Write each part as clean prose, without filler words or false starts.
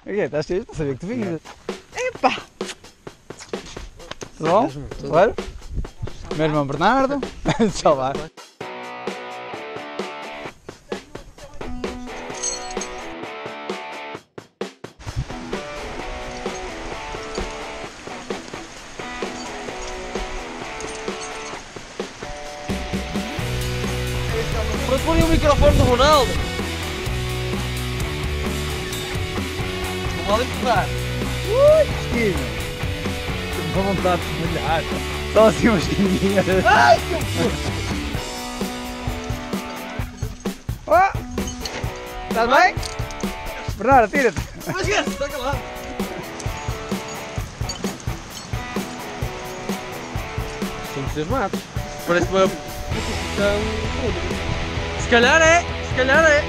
Ok, estás cheio para saber que tu vinhas. Epá! Tudo bom? Claro? Meu irmão Bernardo. Tchau lá. Mas põe o microfone do Ronaldo. Não vale empurrar. Esquina! Estou com vontade de molhar. Só assim umas esquininhas. Ai, que oh! Estás bem? Bernardo, tira-te! Mas esquece, está calado. Estou entusiasmado. Parece uma posição pública. Se calhar é, se calhar é.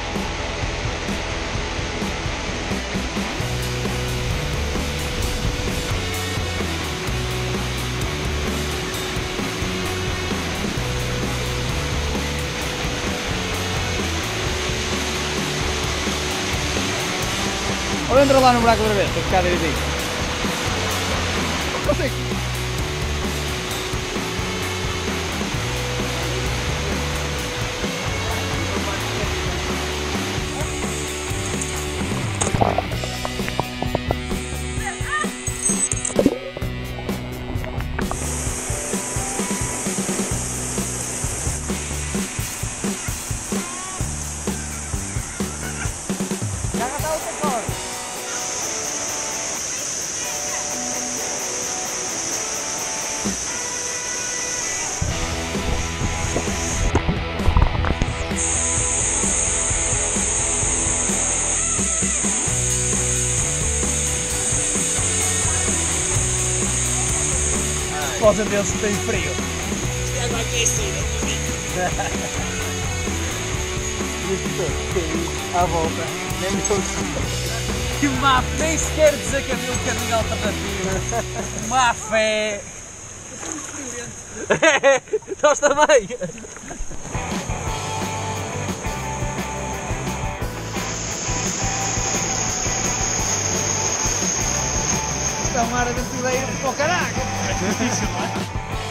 Ou entra lá no buraco outra vez, para ficar direitinho. Não consigo. Posso ver se tem frio. Água aquecida. À volta. Nem Que má, nem sequer dizer que havia um caminho alternativo. Má fé. Nós também. Isto é uma área de aventureiro para o caraca. É difícil, não é?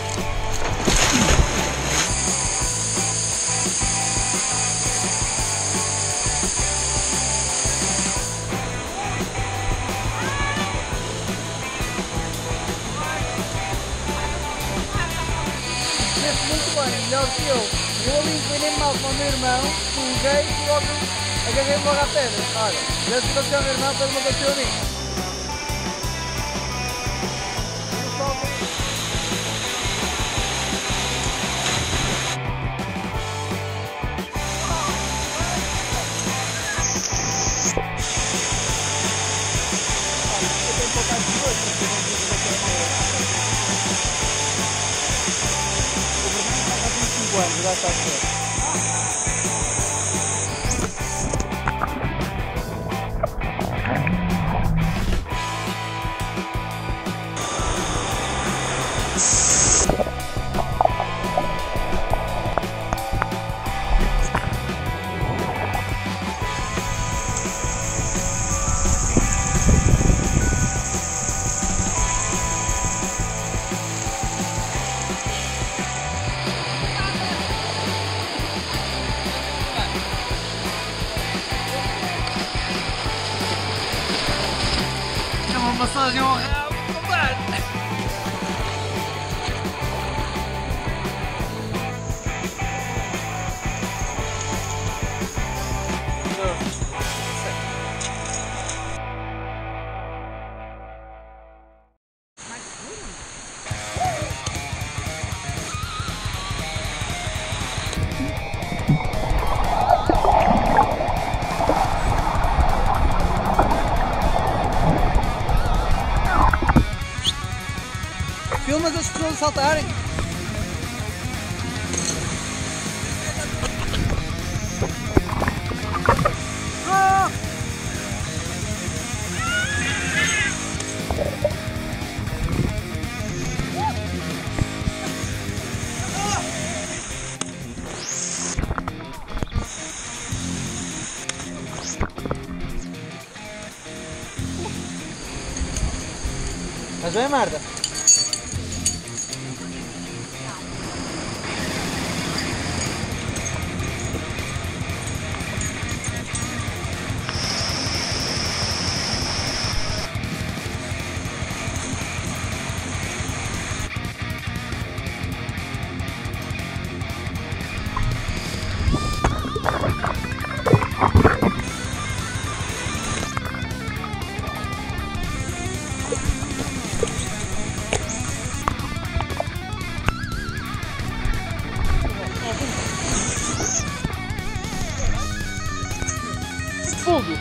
Muito bem, melhor que eu. Eu ali inclinei mal com o meu irmão, peguei e logo agarrei-me logo à pedra. Olha, desde que aconteceu ao meu irmão, depois me aconteceu a mim. Já está certo. Massagem ao rabo, compadre! Filmas as pessoas saltarem. Mas é merda. Fundo!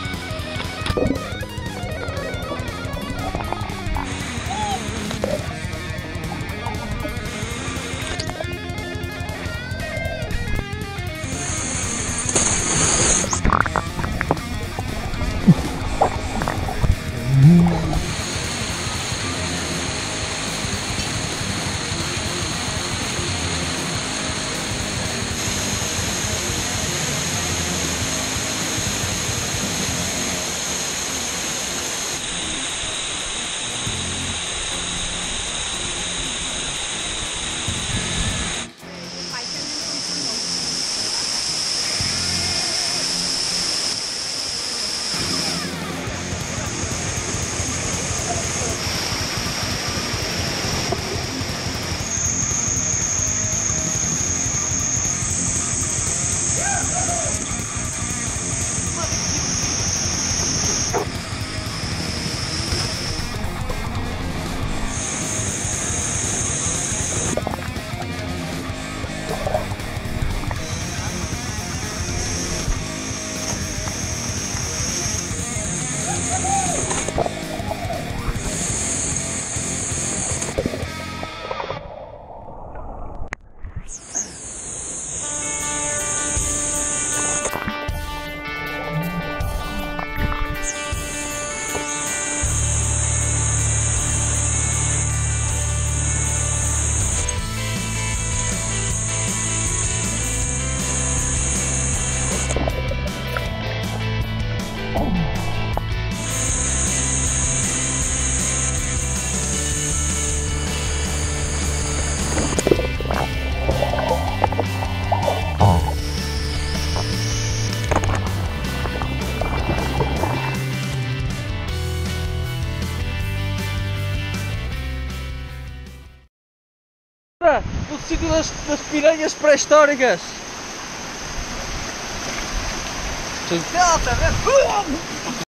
O sítio das piranhas pré-históricas! Delta,